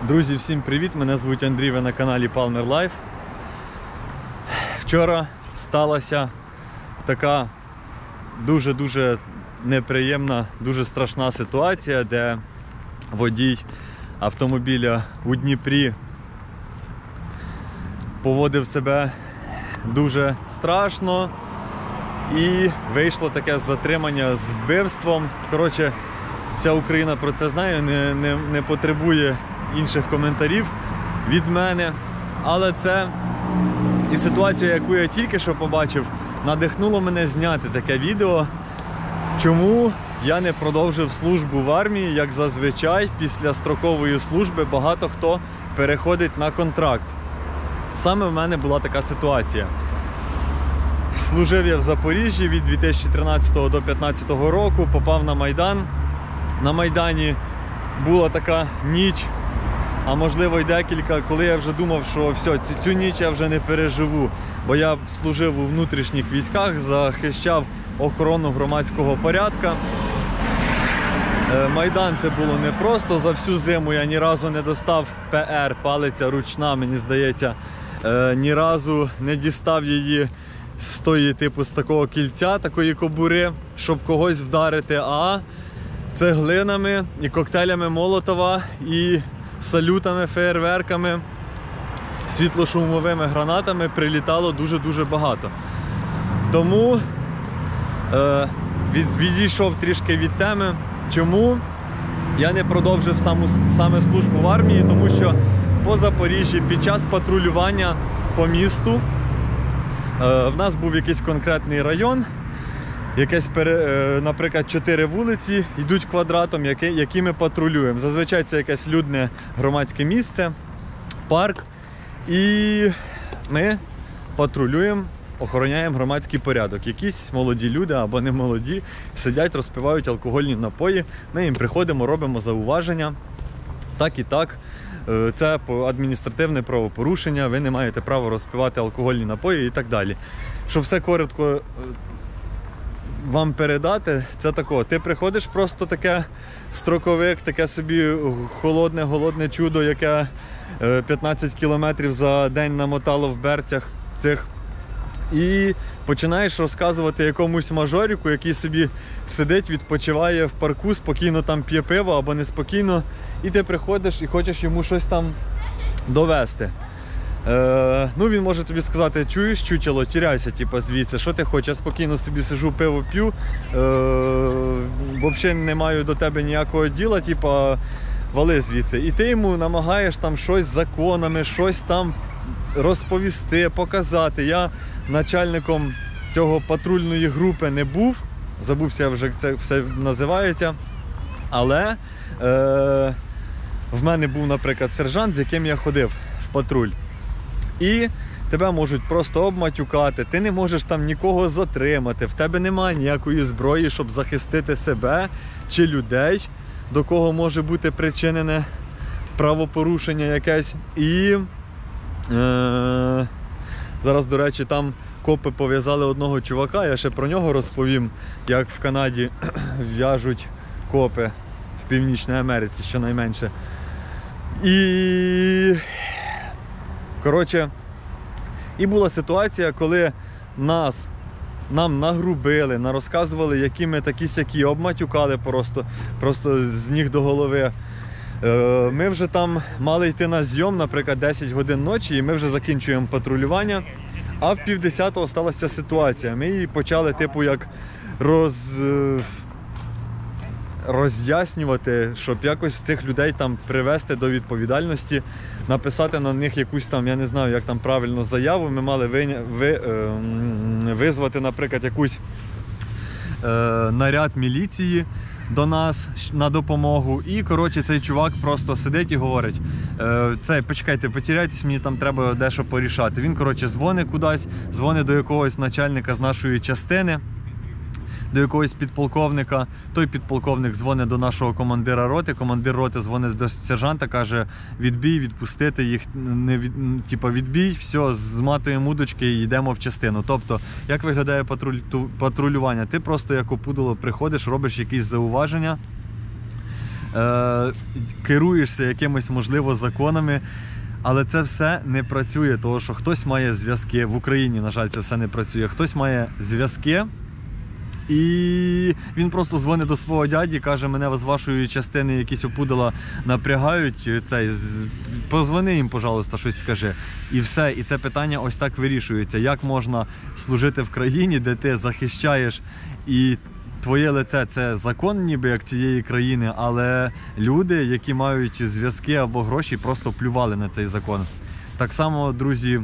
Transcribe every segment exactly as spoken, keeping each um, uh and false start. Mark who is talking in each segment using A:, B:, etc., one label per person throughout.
A: Друзі, всім привіт! Мене звуть Андрій, ви на каналі Palmer Life. Вчора сталася така дуже-дуже неприємна, дуже страшна ситуація, де водій автомобіля у Дніпрі поводив себе дуже страшно і вийшло таке затримання з вбивством. Коротше, вся Україна про це знає, не, не, не потребує інших коментарів від мене. Але це і ситуація, яку я тільки що побачив, надихнуло мене зняти таке відео. Чому я не продовжив службу в армії, як зазвичай після строкової служби багато хто переходить на контракт. Саме в мене була така ситуація. Служив я в Запоріжжі від дві тисячі тринадцятого до дві тисячі п'ятнадцятого року, попав на Майдан. На Майдані була така ніч, а можливо й декілька, коли я вже думав, що все, цю, цю ніч я вже не переживу. Бо я служив у внутрішніх військах, захищав охорону громадського порядка. Майдан це було непросто. За всю зиму я ні разу не достав ПР, палиця ручна, мені здається, ні разу не дістав її з тої, типу, з такого кільця, такої кобури, щоб когось вдарити, а цеглинами і коктейлями Молотова, і салютами, феєрверками, світлошумовими гранатами прилітало дуже-дуже багато. Тому е, від, відійшов трішки від теми. Чому я не продовжив саму, саме службу в армії? Тому що по Запоріжжі під час патрулювання по місту е, в нас був якийсь конкретний район, якесь, наприклад, чотири вулиці йдуть квадратом, які, які ми патрулюємо. Зазвичай це якесь людне громадське місце, парк. І ми патрулюємо, охороняємо громадський порядок. Якісь молоді люди або не молоді сидять, розпивають алкогольні напої. Ми їм приходимо, робимо зауваження. Так і так. Це адміністративне правопорушення, ви не маєте права розпивати алкогольні напої і так далі. Щоб все коротко вам передати, це тако. Ти приходиш, просто таке строковик, таке собі холодне, голодне чудо, яке п'ятнадцять кілометрів за день намотало в берцях цих. І починаєш розказувати якомусь мажоріку, який собі сидить, відпочиває в парку, спокійно там п'є пиво або неспокійно. І ти приходиш і хочеш йому щось там довести. Е, ну він може тобі сказати: чуєш, чучело, тіряйся, типу, звідси, що ти хочеш, я спокійно собі сижу, пиво п'ю, е, взагалі не маю до тебе ніякого діла, типу, вали звідси. І ти йому намагаєш там щось законами, щось там розповісти, показати. Я начальником цього патрульної групи не був, забувся вже, як це все називається, але е, в мене був, наприклад, сержант, з яким я ходив в патруль. І тебе можуть просто обматюкати, ти не можеш там нікого затримати, в тебе немає ніякої зброї, щоб захистити себе чи людей, до кого може бути причинене правопорушення якесь. І е, зараз, до речі, там копи пов'язали одного чувака, я ще про нього розповім, як в Канаді в'яжуть копи в Північній Америці, щонайменше. І коротше, і була ситуація, коли нас, нам нагрубили, нарозказували, які ми такі-сякі, обматюкали просто, просто з ніг до голови. Ми вже там мали йти на зйом, наприклад, десять годин ночі, і ми вже закінчуємо патрулювання. А в півдесятого сталася ситуація. Ми її почали, типу, як роз... роз'яснювати, щоб якось цих людей там привести до відповідальності, написати на них якусь там, я не знаю, як там правильно, заяву. Ми мали ви... Ви... Е... визвати, наприклад, якусь е... наряд міліції до нас на допомогу. І, коротше, цей чувак просто сидить і говорить: е... цей, почекайте, потеряйтесь, мені там треба дещо порішати. Він, коротше, дзвонить кудись, дзвонить до якогось начальника з нашої частини, до якогось підполковника. Той підполковник дзвонить до нашого командира роти, командир роти дзвонить до сержанта, каже: відбій, відпустити їх, не від, типу, відбій, все, зматуємо удочки і йдемо в частину. Тобто, як виглядає патруль, патрулювання? Ти просто як опудало приходиш, робиш якісь зауваження, е, керуєшся якимось, можливо, законами. Але це все не працює, тому що хтось має зв'язки. В Україні, на жаль, це все не працює. Хтось має зв'язки, і він просто дзвонить до свого дяді, каже, мене з вашої частини якісь опудала напрягають, цей, позвони їм, пожалуйста, щось скажи. І все, і це питання ось так вирішується. Як можна служити в країні, де ти захищаєш, і твоє лице – це закон ніби як цієї країни, але люди, які мають зв'язки або гроші, просто плювали на цей закон. Так само, друзі,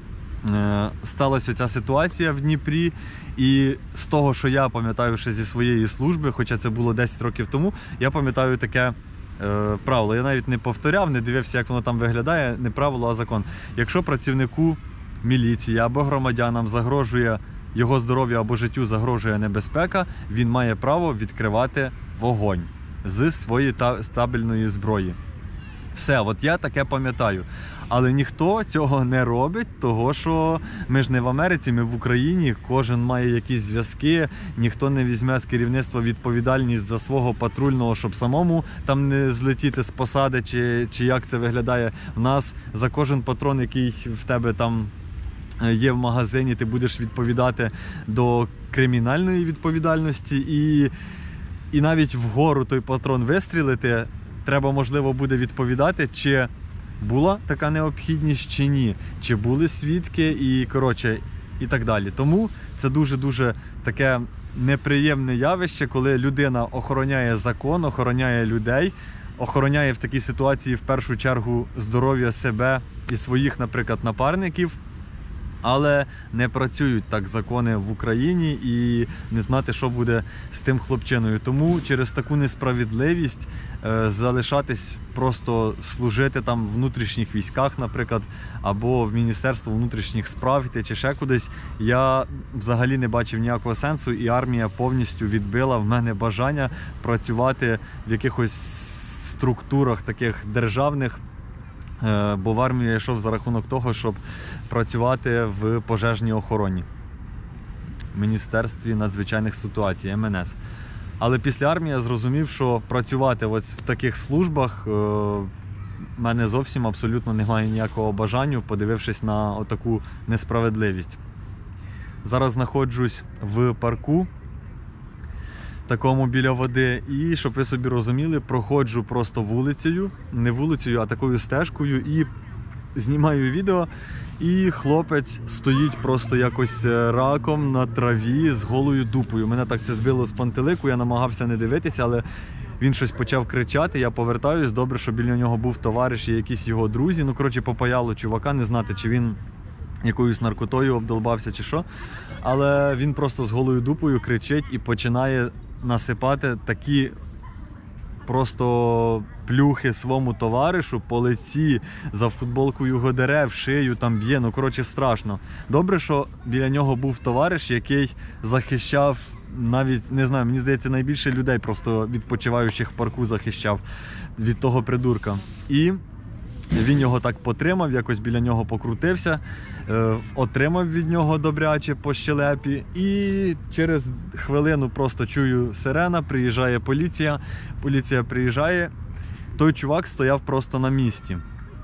A: сталася ця ситуація в Дніпрі, і з того, що я пам'ятаю ще зі своєї служби, хоча це було десять років тому, я пам'ятаю таке е, правило. Я навіть не повторяв, не дивився, як воно там виглядає, не правило, а закон. Якщо працівнику міліції або громадянам загрожує його здоров'ю або життю загрожує небезпека, він має право відкривати вогонь з своєї стабільної зброї. Все, от я таке пам'ятаю. Але ніхто цього не робить, того що ми ж не в Америці, ми в Україні, кожен має якісь зв'язки, ніхто не візьме з керівництва відповідальність за свого патрульного, щоб самому там не злетіти з посади, чи, чи як це виглядає. В нас за кожен патрон, який в тебе там є в магазині, ти будеш відповідати до кримінальної відповідальності, і, і навіть вгору той патрон вистрілити, треба, можливо, буде відповідати, чи була така необхідність, чи ні, чи були свідки, і, коротше, і так далі. Тому це дуже-дуже таке неприємне явище, коли людина охороняє закон, охороняє людей, охороняє в такій ситуації в першу чергу здоров'я себе і своїх, наприклад, напарників, але не працюють так закони в Україні, і не знати, що буде з тим хлопчиною. Тому через таку несправедливість е, залишатись, просто служити там в внутрішніх військах, наприклад, або в Міністерство внутрішніх справ йти, чи ще кудись, я взагалі не бачив ніякого сенсу, і армія повністю відбила в мене бажання працювати в якихось структурах таких державних, бо в армію я йшов за рахунок того, щоб працювати в пожежній охороні, в Міністерстві надзвичайних ситуацій, ем ен ес. Але після армії я зрозумів, що працювати ось в таких службах в мене зовсім абсолютно немає ніякого бажання, подивившись на отаку несправедливість. Зараз знаходжусь в парку, такому біля води, і, щоб ви собі розуміли, проходжу просто вулицею, не вулицею, а такою стежкою, і знімаю відео, і хлопець стоїть просто якось раком на траві з голою дупою. Мене так це збило з пантелику, я намагався не дивитися, але він щось почав кричати, я повертаюсь, добре, що біля нього був товариш і якісь його друзі, ну, коротше, попаяло чувака, не знати, чи він якоюсь наркотою обдолбався, чи що, але він просто з голою дупою кричить і починає насипати такі просто плюхи своєму товаришу по лиці, за футболку його дере, в шию там б'є, ну, коротше, страшно. Добре, що біля нього був товариш, який захищав, навіть, не знаю, мені здається, найбільше людей просто відпочиваючих в парку захищав від того придурка. І він його так потримав, якось біля нього покрутився, е, отримав від нього добряче по щелепі, і через хвилину просто чую сирена, приїжджає поліція, поліція приїжджає, той чувак стояв просто на місці.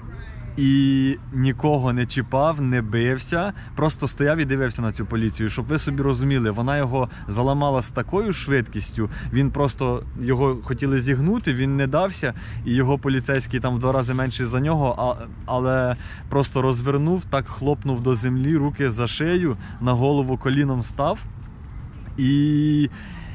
A: І нікого не чіпав, не бився, просто стояв і дивився на цю поліцію. Щоб ви собі розуміли, вона його заламала з такою швидкістю, він просто, його хотіли зігнути, він не дався, і його поліцейський там в два рази менший за нього, а, але просто розвернув, так хлопнув до землі, руки за шию, на голову коліном став, і...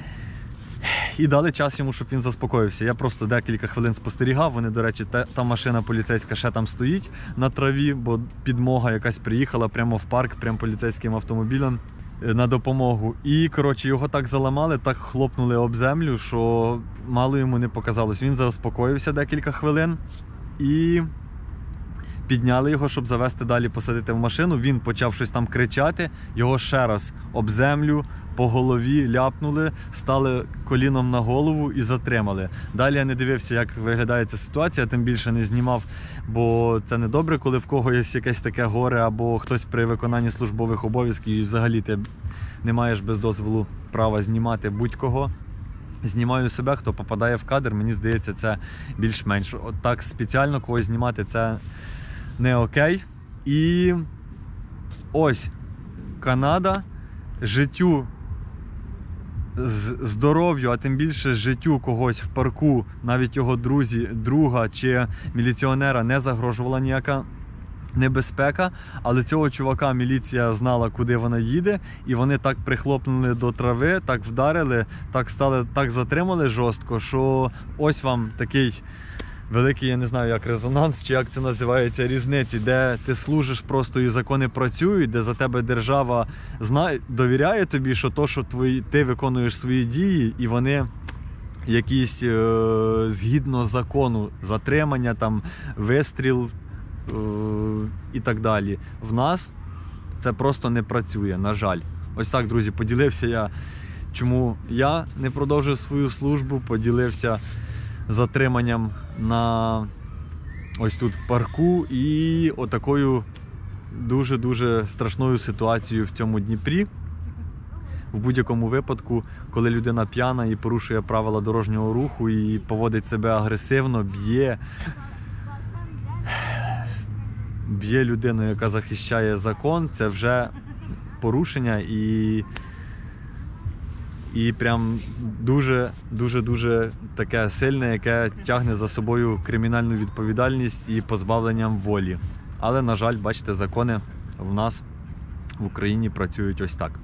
A: І дали час йому, щоб він заспокоївся. Я просто декілька хвилин спостерігав. Вони, до речі, та, та машина поліцейська ще там стоїть на траві, бо підмога якась приїхала прямо в парк, прямо поліцейським автомобілем на допомогу. І, коротше, його так заламали, так хлопнули об землю, що мало йому не показалось. Він заспокоївся декілька хвилин і підняли його, щоб завести далі, посадити в машину. Він почав щось там кричати, його ще раз об землю, по голові ляпнули, стали коліном на голову і затримали. Далі я не дивився, як виглядає ця ситуація, тим більше не знімав, бо це не добре, коли в кого є якесь таке горе, або хтось при виконанні службових обов'язків, і взагалі ти не маєш без дозволу права знімати будь-кого. знімаю себе, хто попадає в кадр, мені здається, це більш-менш. От так спеціально когось знімати це не окей. І ось Канада життю, здоров'ю, а тим більше життю когось в парку, навіть його друзі, друга чи міліціонера не загрожувала ніяка небезпека, але цього чувака міліція знала, куди вона їде, і вони так прихлопнули до трави, так вдарили, так стали, так затримали жорстко, що ось вам такий великий, я не знаю, як резонанс, чи як це називається, різниці, де ти служиш просто і закони працюють, де за тебе держава знає, довіряє тобі, що то, що твої, ти виконуєш свої дії, і вони якісь е, згідно закону, затримання, там, вистріл е, і так далі. В нас це просто не працює, на жаль. Ось так, друзі, поділився я, чому я не продовжив свою службу, поділився затриманням на ось тут в парку і отакою дуже-дуже страшною ситуацією в цьому Дніпрі. В будь-якому випадку, коли людина п'яна і порушує правила дорожнього руху і поводить себе агресивно, б'є, б'є людину, яка захищає закон, це вже порушення і І прям дуже-дуже-дуже таке сильне, яке тягне за собою кримінальну відповідальність і позбавленням волі. Але, на жаль, бачите, закони в нас в Україні працюють ось так.